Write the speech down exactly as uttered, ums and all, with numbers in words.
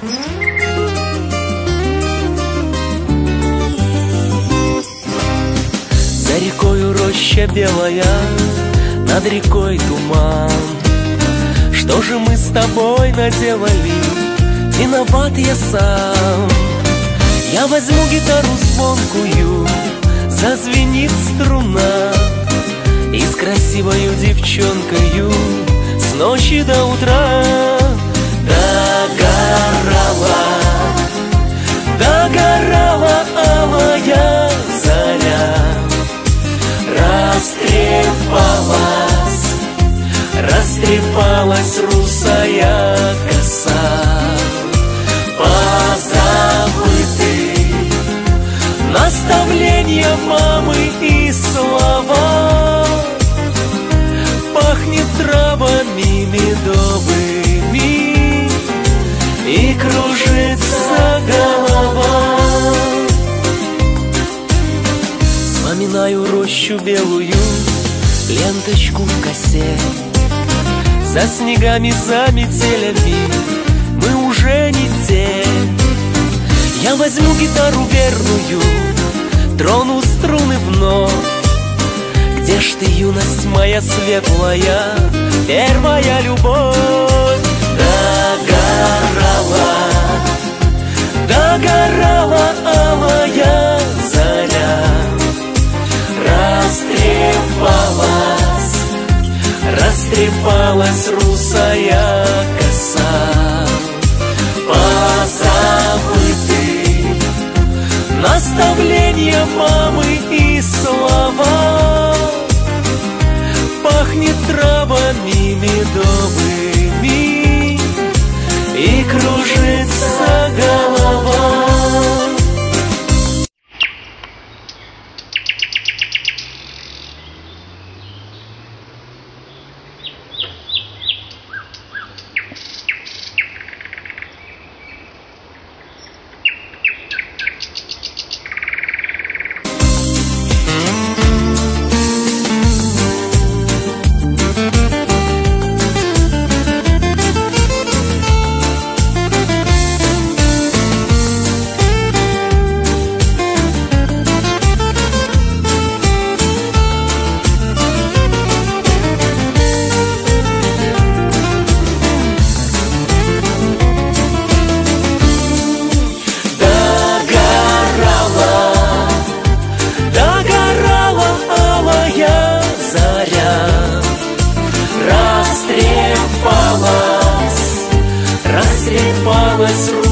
За рекою роща белая, над рекой туман. Что же мы с тобой наделали? Виноват я сам. Я возьму гитару звонкую, зазвенит струна, и с красивою девчонкою с ночи до утра догорала, догорала алая заря, растрепалась, растрепалась русая коса. Позабыты наставления мамы и слова, пахнет травами медовыми и кружится голова. Вспоминаю рощу белую, ленточку в косе. За снегами, за метелями мы уже не те. Я возьму гитару верную, трону струны вновь. Где ж ты, юность моя светлая, первая любовь? Догорала, догорала алая заря, растрепалась, растрепалась русая коса. Позабыты наставления мамы и слова, пахнет травами медовыми и кружится голова. Растрепалась, растрепалась